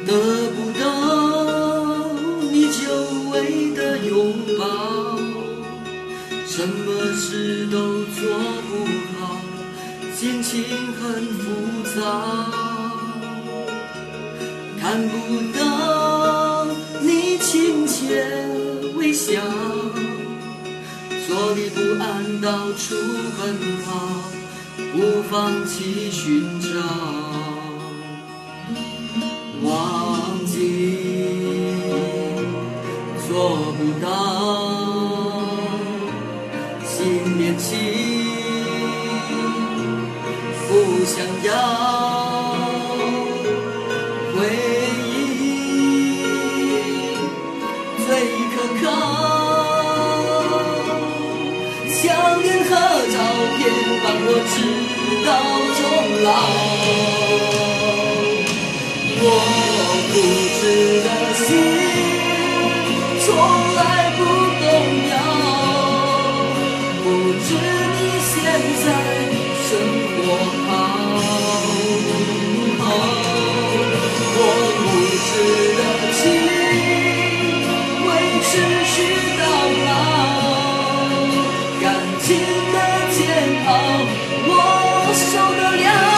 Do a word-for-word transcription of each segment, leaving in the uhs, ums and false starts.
得不到你久违的拥抱，什么事都做不好，心情很浮躁，看不到你亲切微笑，坐立不安，到处奔跑，不放弃寻找，忘记做不到，心连心不想要，回忆最可靠，想念和照片帮我直到终老。我固执的心从来不动摇，不知你现在生活好。我固执的情会持续到老，感情的煎熬我受得了。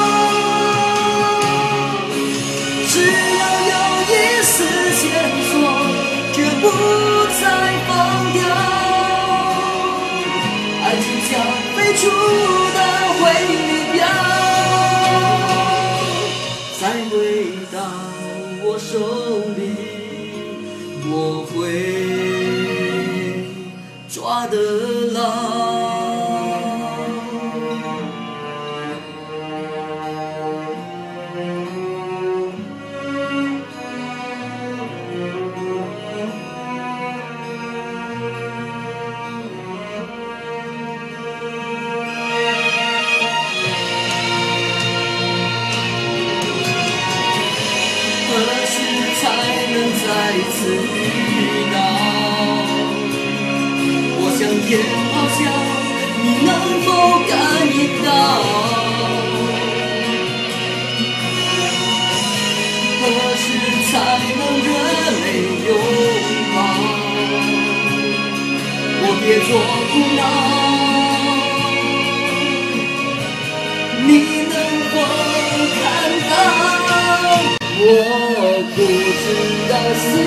只要有一丝线索，绝不再放掉，爱就像飞出的回力镖，再回到我手里，我会抓得牢。再次遇到，我想也好想你能否感应到，何时才能热泪拥抱？我别做苦恼，你能否看到？我固执的心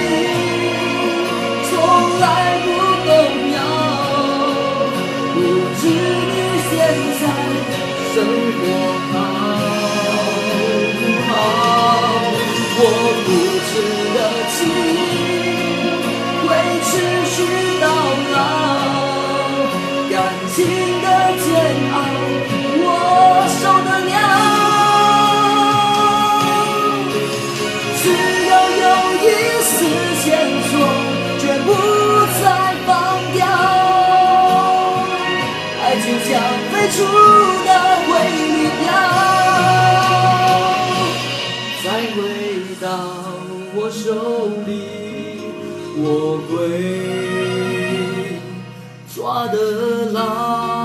从来不动摇，不知你现在生活好不好？我固执的情会持续到老，感情的煎熬我受得了。一丝线索，绝不再放掉，爱就像飞出的回力镖，再回到我手里，我会抓得牢。